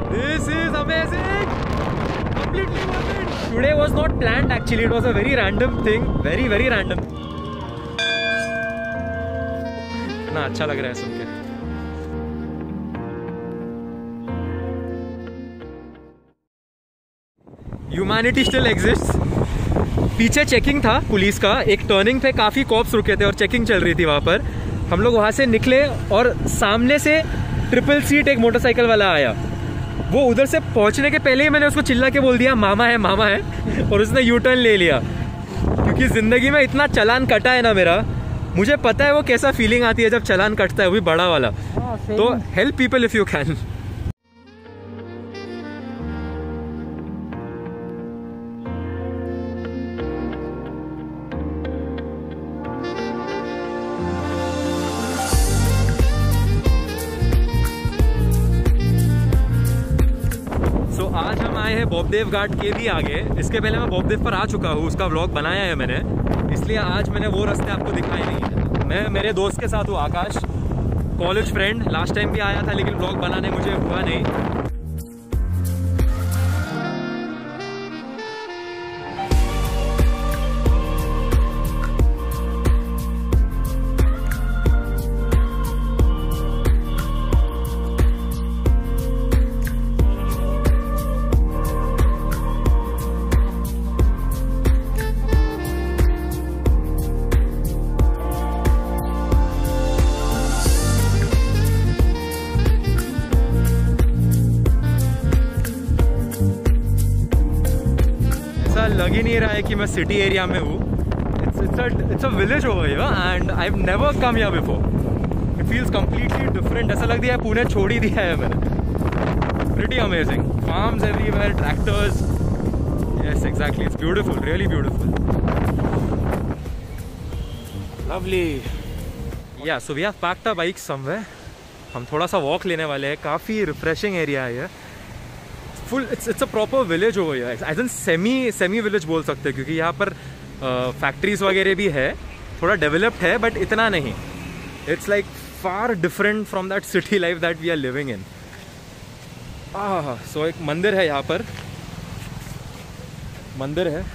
This is amazing. Completely worth it. Today was not planned actually. It was a very random thing. Very random. इतना अच्छा लग रहा है सुन के. Humanity still exists. पीछे checking था पुलिस का. एक टर्निंग पे काफी कॉप्स रुके थे और चेकिंग चल रही थी वहां पर. हम लोग वहां से निकले और सामने से ट्रिपल सीट एक मोटरसाइकिल वाला आया. वो उधर से पहुंचने के पहले ही मैंने उसको चिल्ला के बोल दिया मामा है और उसने यू टर्न ले लिया. क्योंकि जिंदगी में इतना चालान कटा है ना मेरा, मुझे पता है वो कैसा फीलिंग आती है जब चालान कटता है, वो भी बड़ा वाला. तो help people if you can. आज हम आए हैं बॉबदेव घाट के भी आगे. इसके पहले मैं बॉबदेव पर आ चुका हूँ, उसका व्लॉग बनाया है मैंने, इसलिए आज मैंने वो रास्ते आपको दिखाए नहीं. मैं मेरे दोस्त के साथ हूँ, Akash, college friend. Last time भी आया था लेकिन व्लॉग बनाने मुझे हुआ नहीं. लग ही नहीं रहा है कि मैं सिटी एरिया में हूँ. It's a village over here and I have never come here before. It feels completely different. ऐसा लग दिया है पुणे छोड़ ही दिया है मैंने. Pretty amazing. Farms everywhere, tractors. Yes exactly, it's beautiful, really beautiful. Lovely. Yeah so we have parked our bike somewhere. हम थोड़ा सा वॉक लेने वाले हैं. काफ़ी रिफ्रेशिंग एरिया है ये. Full it's a proper village हो गया. एज एन सेमी विलेज बोल सकते हैं क्योंकि यहाँ पर फैक्ट्रीज वगैरह भी है. थोड़ा डेवलप्ड है बट इतना नहीं. It's like far different from that city life that we are living in. So एक मंदिर है यहाँ पर. मंदिर है.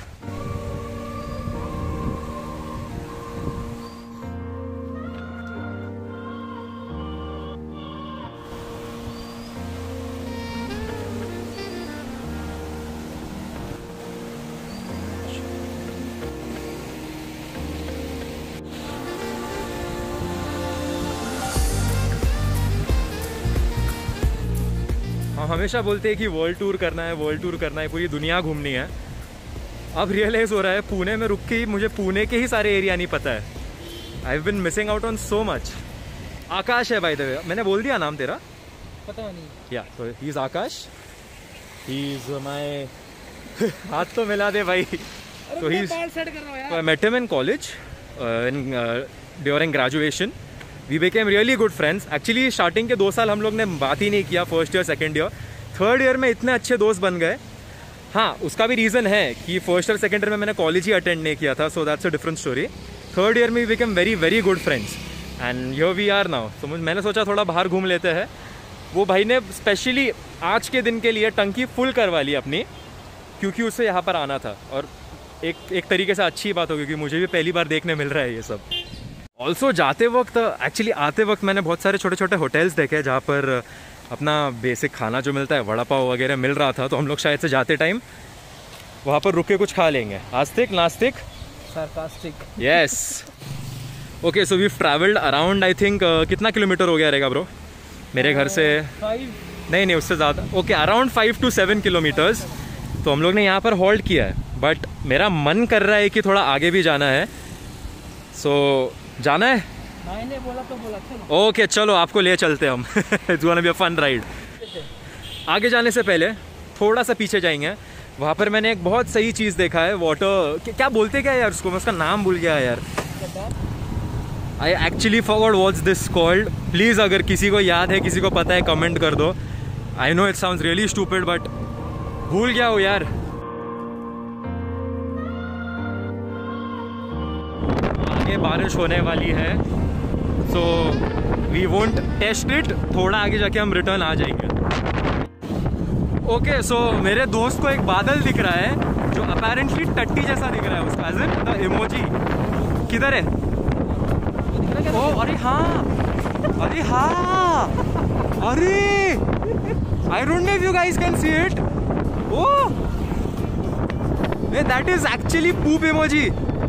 हम हमेशा बोलते हैं कि वर्ल्ड टूर करना है, पूरी दुनिया घूमनी है. अब रियलाइज हो रहा है पुणे में रुक के ही मुझे पुणे के ही सारे एरिया नहीं पता है. I have been missing out on so much. Akash है बाय द वे. मैंने बोल दिया नाम तेरा? पता नहीं. Yeah so he is Akash. He is my हाथ तो मिला दे भाई. तो he I met him in college during graduation. We became really good friends. Actually starting के 2 साल हम लोग ने बात ही नहीं किया. First year, second year, third year में इतने अच्छे दोस्त बन गए. हाँ, उसका भी रीज़न है कि फर्स्ट ईयर सेकंड ईयर में मैंने कॉलेज ही अटेंड नहीं किया था. So that's a different story. Third year में we became very good friends and here we are now. तो मैंने सोचा थोड़ा बाहर घूम लेते हैं. वो भाई ने स्पेशली आज के दिन के लिए टंकी फुल करवा ली अपनी क्योंकि उसे यहाँ पर आना था. और एक तरीके से अच्छी बात हो क्योंकि मुझे भी पहली बार देखने मिल रहा है ये सब. ऑल्सो जाते वक्त, एक्चुअली आते वक्त मैंने बहुत सारे छोटे छोटे होटल्स देखे जहाँ पर अपना बेसिक खाना जो मिलता है, वड़ा पाव वगैरह मिल रहा था. तो हम लोग शायद से जाते टाइम वहाँ पर रुक के कुछ खा लेंगे. आस्तिक नास्तिक sarcastic. Yes. Okay, so we travelled around I think कितना किलोमीटर हो गया रहेगा ब्रो मेरे घर से? 5. नहीं उससे ज़्यादा. Okay, around 5 to 7 kilometres. तो हम लोग ने यहाँ पर होल्ड किया है बट मेरा मन कर रहा है कि थोड़ा आगे भी जाना है. सो जाना है? मैंने बोला तो बोला. चलो. ओके चलो, आपको ले चलते हम. It's gonna be a fun ride. आगे जाने से पहले थोड़ा सा पीछे जाएंगे. वहाँ पर मैंने एक बहुत सही चीज़ देखा है. वाटर क्या बोलते क्या यार उसको, मैं उसका नाम भूल गया यार. I actually forgot what's this called. Please अगर किसी को याद है, किसी को पता है, कमेंट कर दो. I know it sounds really stupid but भूल गया हो यार. आगे बारिश होने वाली है so we won't taste it. थोड़ा आगे जाके हम रिटर्न आ जाएंगे. ओके सो मेरे दोस्त को एक बादल दिख रहा है जो अपेरेंटली टट्टी जैसा दिख रहा है उसका, एज इन द इमोजी। किधर है? ओ अरे हाँ, अरे हाँ, अरे I don't know if you guys can see it. Oh that is actually poop emoji.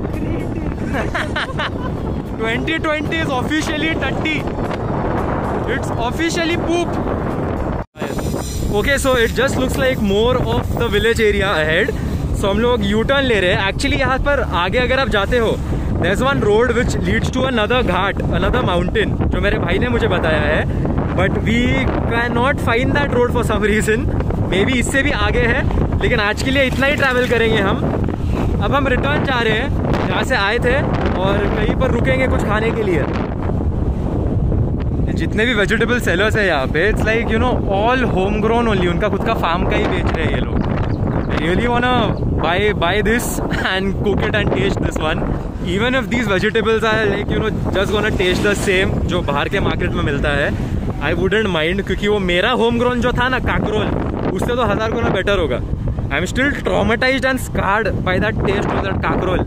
2020 is officially टट्टी. It's officially poop. Okay, so it just looks like more of the village area ahead. So हम लोग U turn ले रहे हैं. Actually यहाँ पर आगे अगर आप जाते हो, there's one road which leads to another Ghat, another mountain, जो मेरे भाई ने मुझे बताया है. But we cannot find that road for some reason. Maybe इससे भी आगे है, लेकिन आज के लिए इतना ही ट्रैवल करेंगे हम. अब हम रिटर्न जा रहे हैं जहाँ से आए थे और कहीं पर रुकेंगे कुछ खाने के लिए. जितने भी वेजिटेबल सेलर्स है यहाँ पे, it's like you know all home grown only. उनका खुद का फार्म का ही बेच रहे हैं ये लोग. Really wanna buy this and cook it and taste this one. Even if these vegetables are like you know just gonna taste the same जो बाहर के मार्केट में मिलता है, I wouldn't mind, क्योंकि वो मेरा होम ग्रोन जो था ना काकरोल, उससे तो 1000 गुना बेटर होगा. I am still traumatized and scarred by that taste of that काकरोल.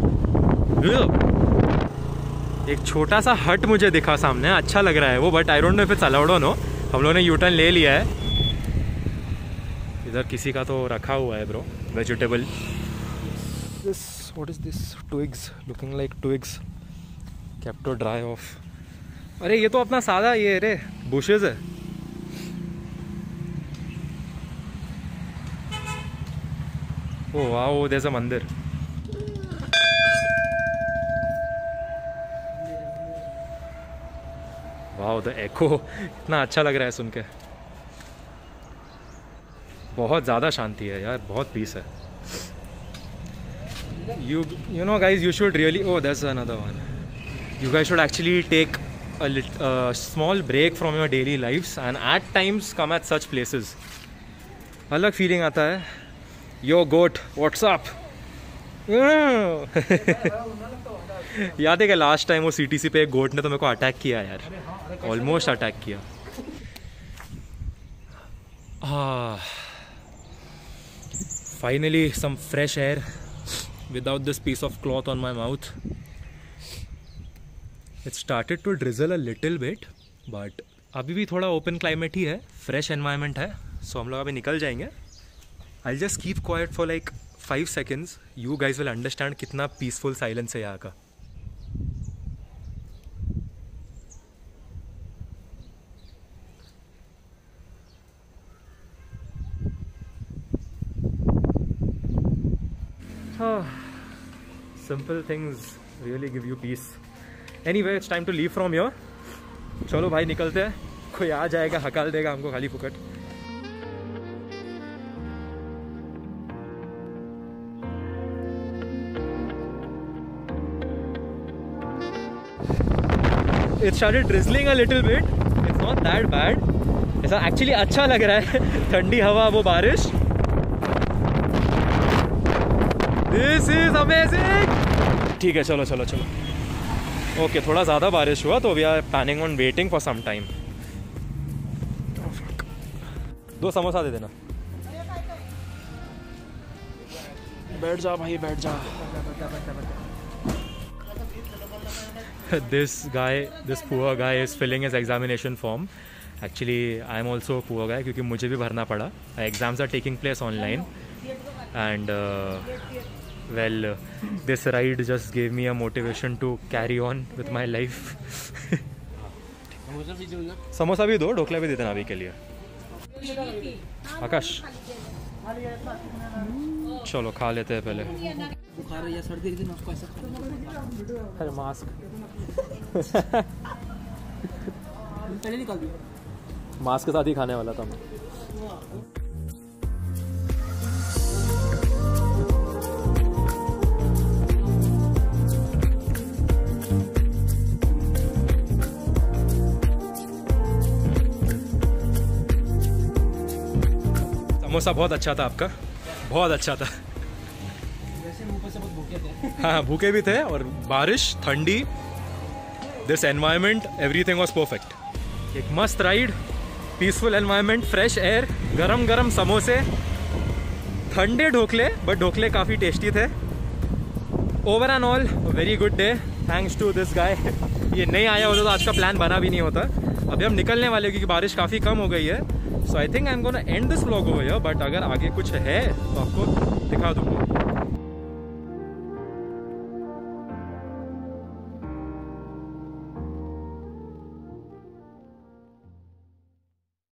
एक छोटा सा हट मुझे दिखा सामने, अच्छा लग रहा है वो, but I don't know if it's allowed or no. हम लोगों ने यू टर्न ले लिया है. इधर किसी का तो रखा हुआ है bro vegetable. This what is this? Twigs, looking like twigs kept to dry off. अरे ये तो अपना सादा ये रे बुशेस है. Oh wow, there is a मंदिर. वाओ द एको, इतना अच्छा लग रहा है सुन के. बहुत ज़्यादा शांति है यार, बहुत पीस है. You know guys, you should really, oh there's another one. You guys should actually take a small break from your daily lives and at times come at such places. अलग फीलिंग आता है. Yo goat, what's up? याद है कि last time वो CTC पे एक गोट ने तो मेरे को अटैक किया यार, ऑलमोस्ट अटैक किया. Finally some fresh air without this piece of cloth on my mouth. It started to drizzle a little bit, but अभी भी थोड़ा ओपन क्लाइमेट ही है, फ्रेश एनवायरनमेंट है. सो हम लोग अभी निकल जाएंगे. I just keep quiet for like 5 seconds. You guys will understand कितना पीसफुल साइलेंस है यहाँ का. Simple things really give you peace. Anyway, it's time to leave from here. चलो भाई निकलते हैं. कोई आ जाएगा हकाल देगा हमको खाली फुकट. It started drizzling a little bit. It's not that bad. ऐसा एक्चुअली अच्छा लग रहा है. ठंडी हवा, वो बारिश. This is amazing. ठीक है, चलो चलो चलो. ओके, थोड़ा ज़्यादा बारिश हुआ तो we are planning on waiting for some time. 2 samosa दे देना. बैठ जा भाई, बैठ जा. This poor guy is filling his examination form. Actually, I am also a poor guy क्योंकि मुझे भी भरना पड़ा. Exams are taking place online, and well, this ride just gave me a motivation to carry on with my life. Samosa भी दो, ढोकला भी दे देना अभी के लिए. आकाश, चलो खा लेते हैं पहले. बुखार या सर्दी के दिन उसको ऐसा. अरे मास्क पहले निकाल दिया. मास्क के साथ ही खाने वाला था मैं. समोसा बहुत अच्छा था आपका, बहुत अच्छा था. हाँ, भूखे भी थे और बारिश, ठंडी, this environment, everything was perfect. एक मस्त राइड. पीसफुल एनवायरनमेंट, फ्रेश एयर, गरम गरम समोसे, ठंडे ढोकले, बट ढोकले काफ़ी टेस्टी थे। Over and all very good day, thanks to this guy. ये नहीं आया होता तो आज का प्लान बना भी नहीं होता। अभी हम निकलने वाले क्योंकि बारिश काफ़ी कम हो गई है। So I think I am gonna end this vlog over here, but अगर आगे कुछ है तो आपको दिखा दूंगा।